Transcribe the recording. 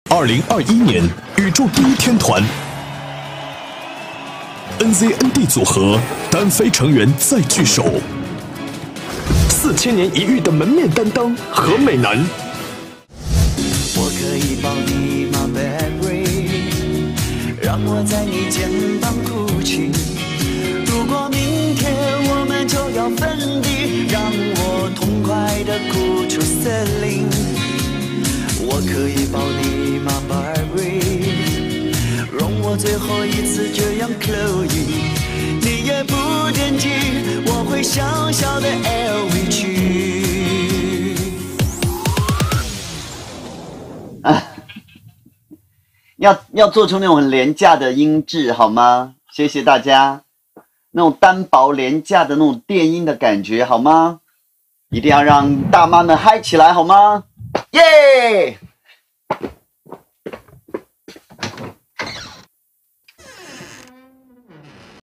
2021年宇宙第一天团 NZND 组合单飞成员再聚首，4000年一遇的门面担当何美男。 我可以抱你吗 baby， 让我在你肩膀哭泣。如果明天我们就要分离，让我痛快地哭出森林。我可以抱你吗 Barbie， 容我最后一次这样 Chloe， 你也不惦记我会小小的 LV 去。 要做出那种很廉价的音质好吗？谢谢大家，那种单薄廉价的那种电音的感觉好吗？一定要让大妈们嗨起来好吗？耶、